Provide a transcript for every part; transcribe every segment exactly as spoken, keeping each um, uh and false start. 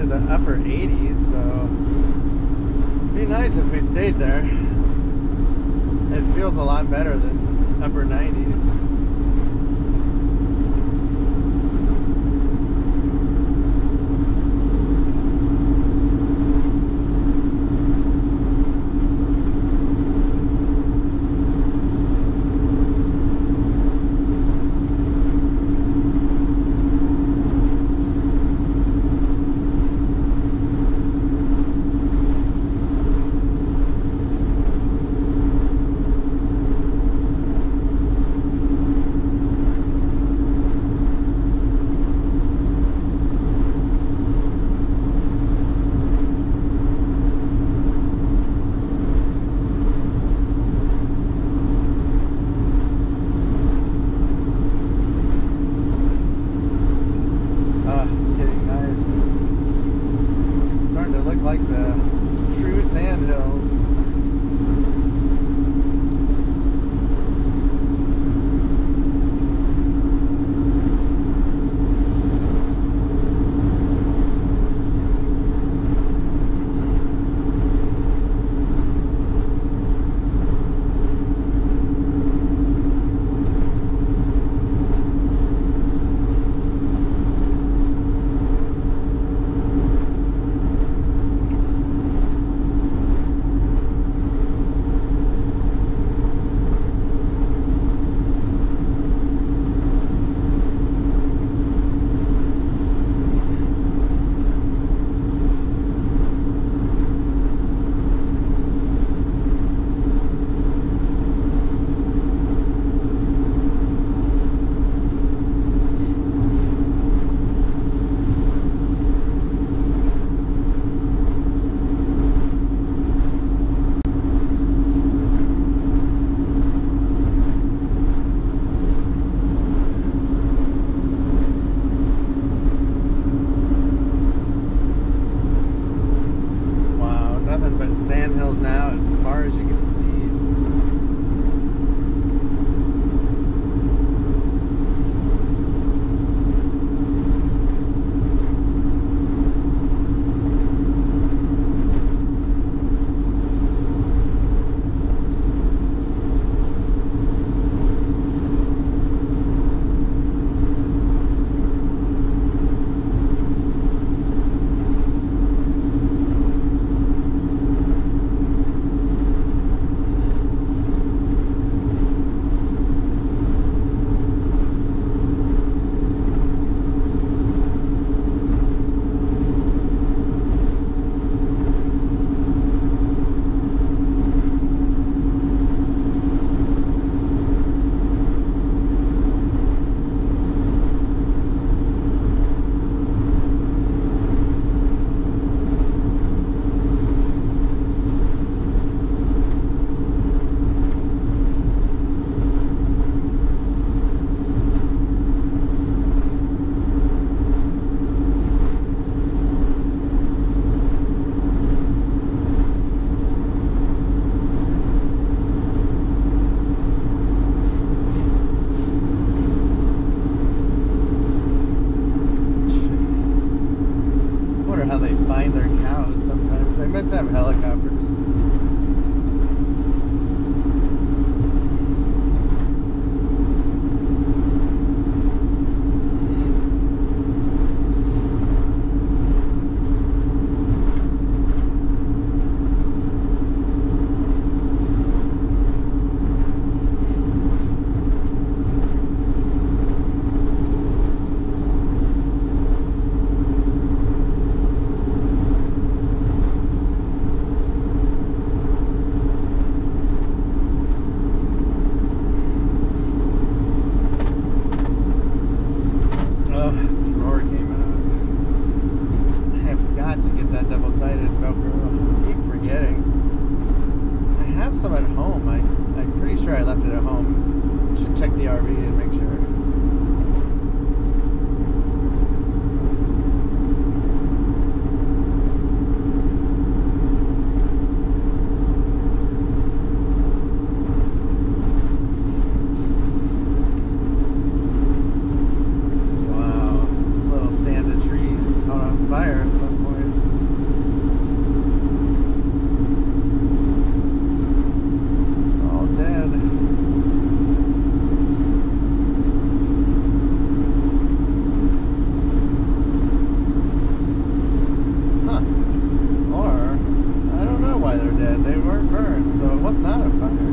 the upper eighties, so it'd be nice if we stayed there. It feels a lot better than upper nineties. Like the true sand hills. Sandhills now as far as you can see. How they find their cows sometimes. They must have helicopters. Some at home. I, I'm pretty sure I left it at home. Should check the R V and make sure. Wow, this little stand of trees caught on fire at some point. All dead. Huh. Or, I don't know why they're dead. They weren't burned, so it was not a fire.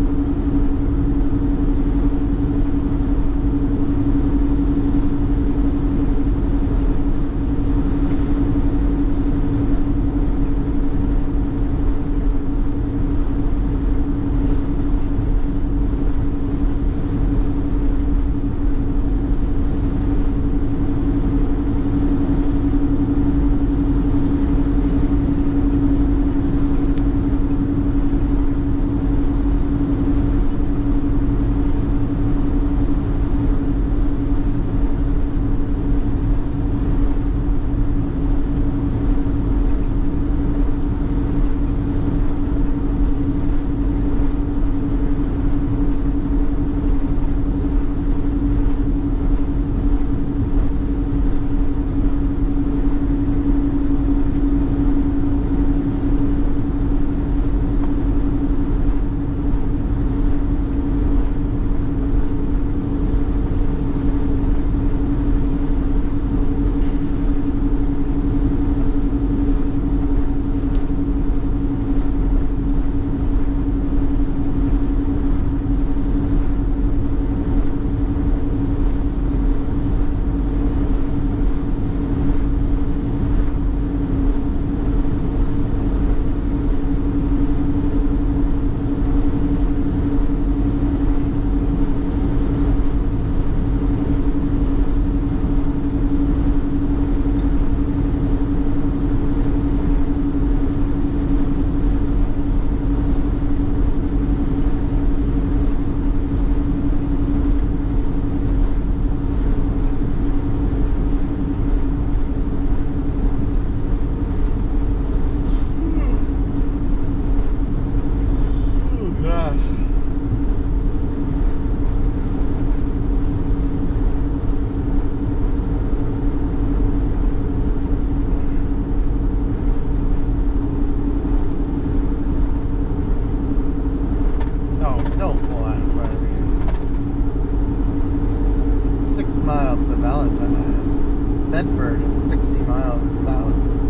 Miles to Valentine. Bedford is sixty miles south.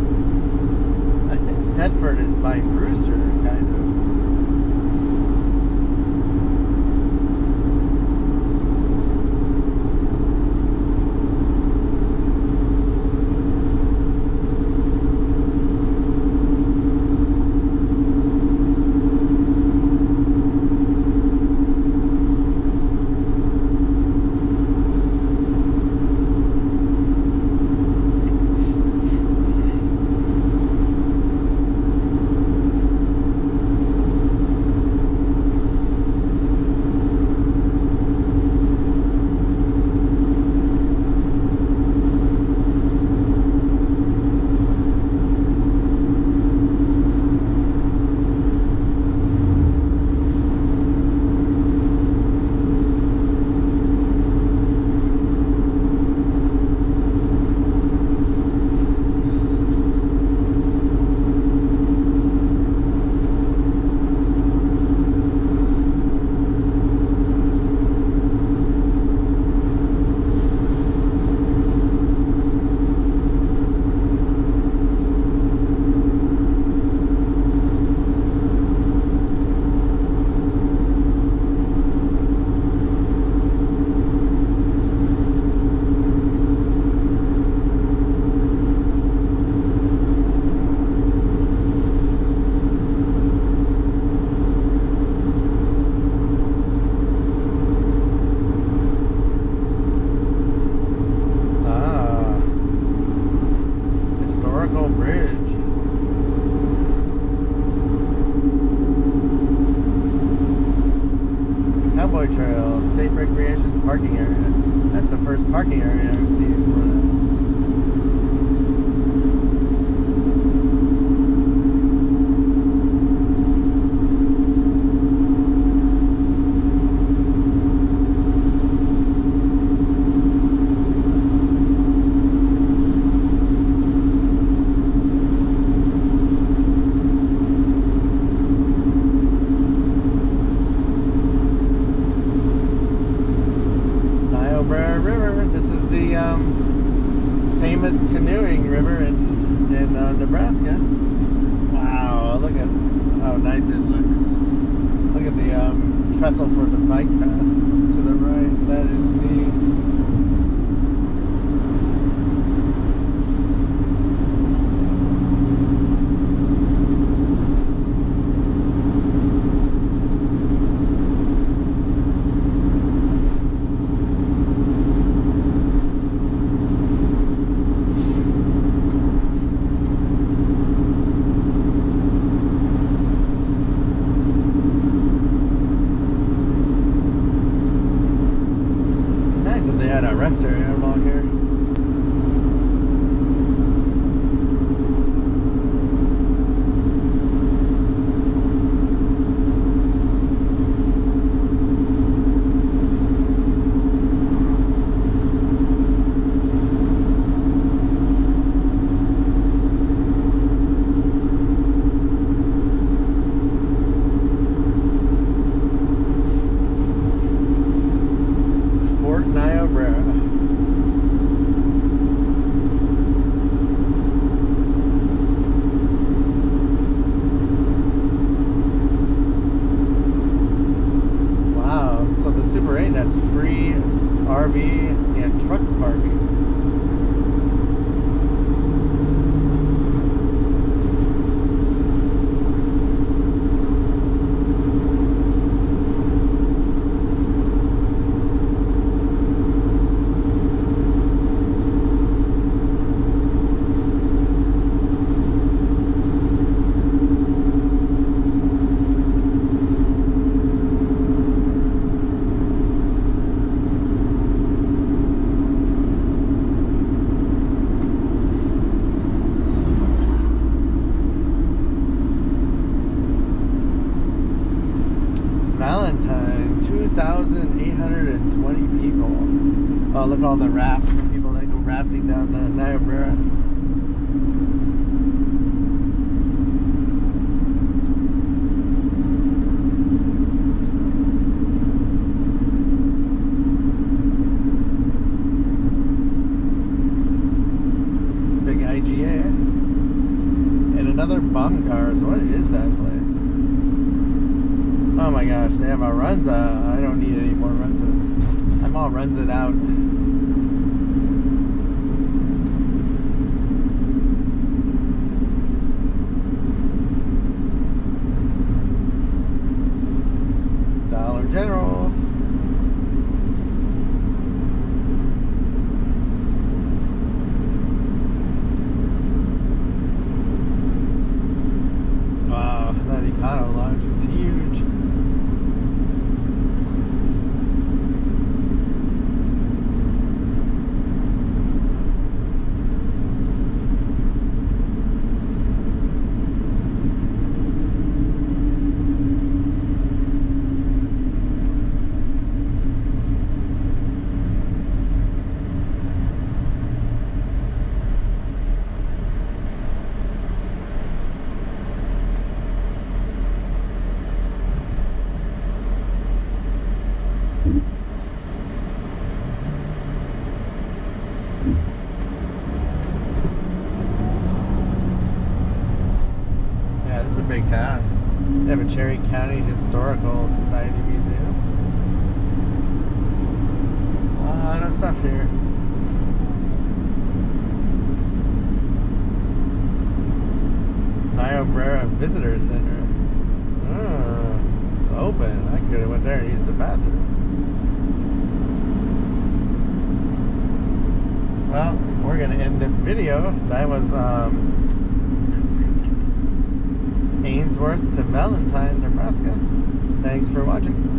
I think Bedford is by Brewster, kind of. largest canoeing river in, in uh, Nebraska. Wow, look at how nice it looks. Look at the um, trestle for the bike path to the right. That is neat. They had a rest area along here. That's free R V and truck parking. Valentine, two thousand eight hundred twenty people. Oh, look at all the rafts for people that go rafting down the Niobrara. Big I G A. And another bum cars. What is that place? Oh my gosh, they have a Runza. I don't need any more Runzas. I'm all Runza'd out. Dollar General. Wow, that Econo Lodge is huge. Yeah, this is a big town. They have a Cherry County Historical Society Museum. A lot of stuff here. Niobrara Visitor Center. Oh, it's open. I could have went there and used the bathroom. Well, we're gonna end this video. That was um, Ainsworth to Valentine, Nebraska. Thanks for watching.